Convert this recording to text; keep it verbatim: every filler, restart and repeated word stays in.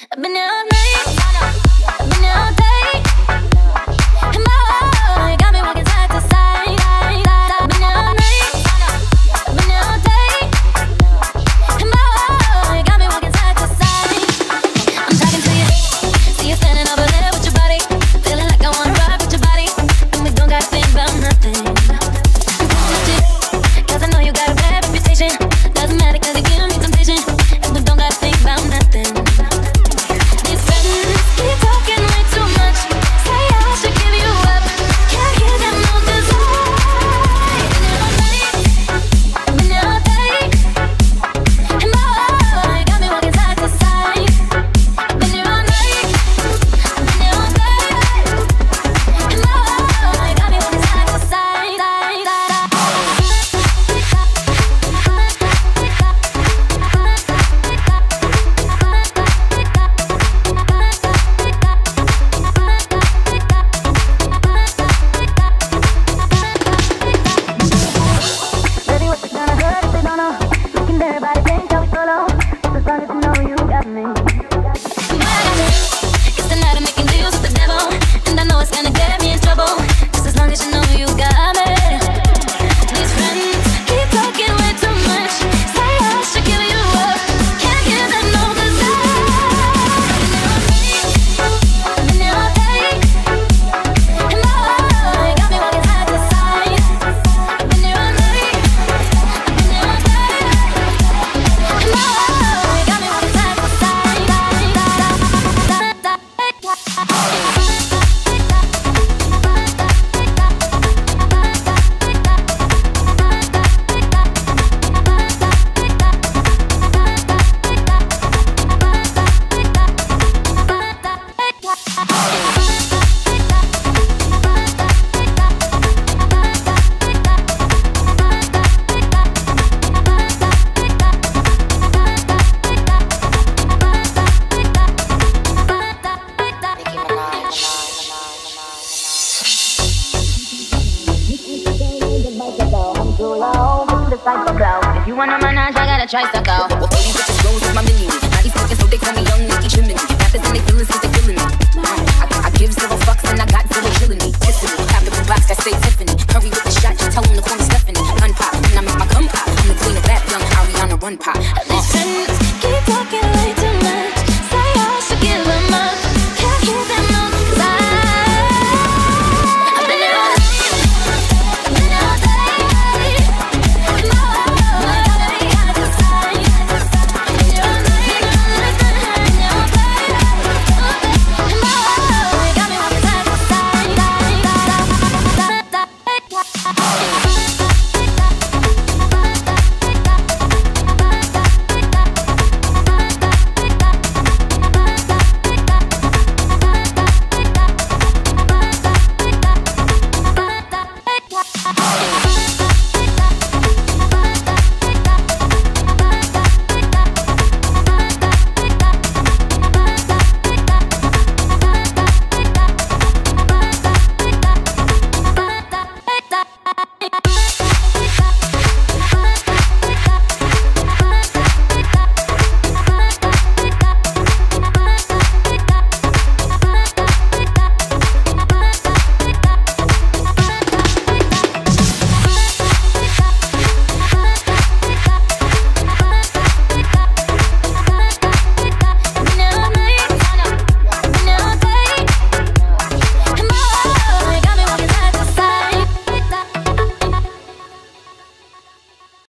I've been out night, I've been out day, and boy, you got me walking side to side. I've been out night, I've been out day, and boy, you got me walking side to side. I'm talking to you, see you standing over there with your body, feeling like I wanna rock with your body, and we don't gotta think about nothing. I'm pushing it, cause I know you got a bad reputation. Doesn't matter cause you give me temptation, and we don't gotta think about nothing. If you wanna manage, I gotta try to go.